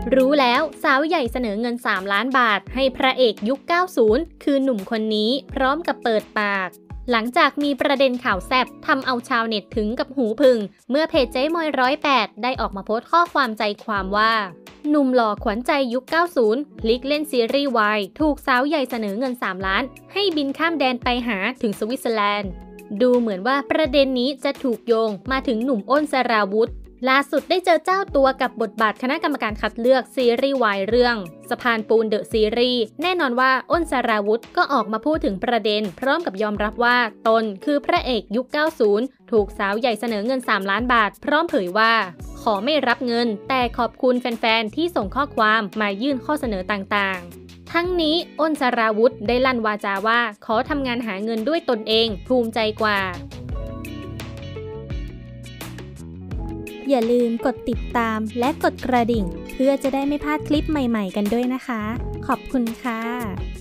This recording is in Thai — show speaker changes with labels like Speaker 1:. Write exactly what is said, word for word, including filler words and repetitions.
Speaker 1: รู้แล้วสาวใหญ่เสนอเงินสามล้านบาทให้พระเอกยุค เก้าสิบ คือหนุ่มคนนี้พร้อมกับเปิดปากหลังจากมีประเด็นข่าวแซ่บทำเอาชาวเน็ตถึงกับหูผึ่งเมื่อเพจเจ๊มอยร้อยแปดได้ออกมาโพสต์ข้อความใจความว่าหนุ่มหล่อขวัญใจยุค เก้าสิบ พลิกเล่นซีรีส์วายถูกสาวใหญ่เสนอเงินสามล้านให้บินข้ามแดนไปหาถึงสวิตเซอร์แลนด์ดูเหมือนว่าประเด็นนี้จะถูกโยงมาถึงหนุ่มอ้นสราวุธล่าสุดได้เจอเจ้าตัวกับบทบาทคณะกรรมการคัดเลือกซีรีส์วายเรื่องสะพานปูนเดอะซีรีส์แน่นอนว่าอ้นสราวุธก็ออกมาพูดถึงประเด็นพร้อมกับยอมรับว่าตนคือพระเอกยุค เก้าสิบ ถูกสาวใหญ่เสนอเงินสามล้านบาทพร้อมเผยว่าขอไม่รับเงินแต่ขอบคุณแฟนๆที่ส่งข้อความมายื่นข้อเสนอต่างๆทั้งนี้อ้นสราวุธได้ลั่นวาจาว่าขอทำงานหาเงินด้วยตนเองภูมิใจกว่า
Speaker 2: อย่าลืมกดติดตามและกดกระดิ่งเพื่อจะได้ไม่พลาดคลิปใหม่ๆกันด้วยนะคะขอบคุณค่ะ